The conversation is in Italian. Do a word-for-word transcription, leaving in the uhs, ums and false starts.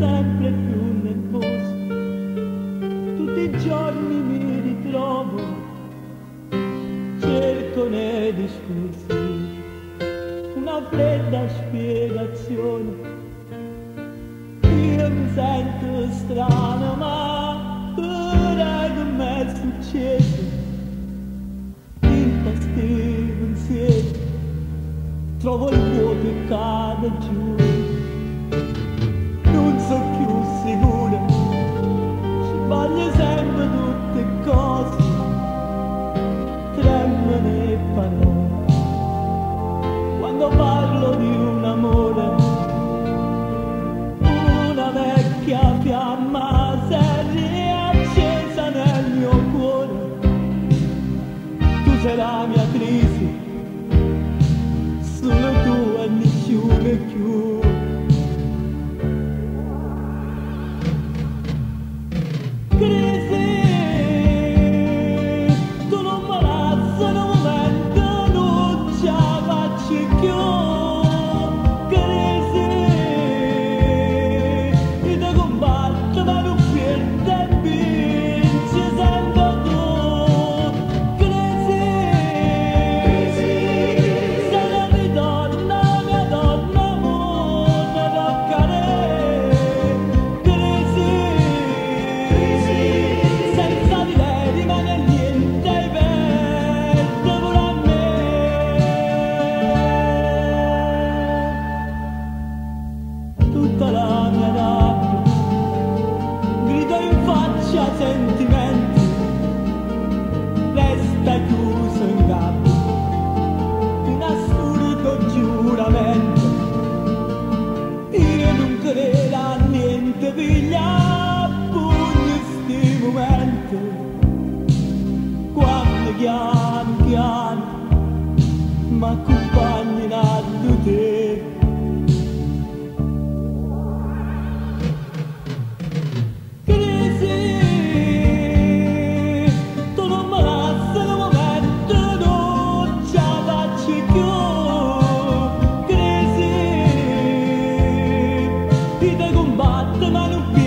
sempre più nervoso. Tutti i giorni mi ritrovo, cerco nei discorsi una fredda spiegazione. Io mi sento strano, ma ora che mi è successo, in questi pensieri trovo il vuoto e cade giù. Non so più sicuro, sbaglio sempre tutte cose, tremano le parole quando parlo di un amore. Una vecchia fiamma si è riaccesa nel mio cuore. Tu sei la mia crisi, solo tu e nessuno più. Crisi, tu non mi lasci in un momento, non ce la faccio più. Crisi, io ti combatto ma non perdo e vinci sempre tu. Crisi, se non ritorna la mia donna, non ne toccare. Crisi, senza di lei rimane niente e perdo pure a me. Tutta la mia rabbia grido in faccia sentimenti, resta chiuso in gabbia un assurdo giuramento. Io non credo a niente, piglia pugni sti momenti, quando chiano chiano m'accompagni a te. Crisi, tu non mi lasci in un momento, non ce la faccio più. Crisi, io ti combatto ma non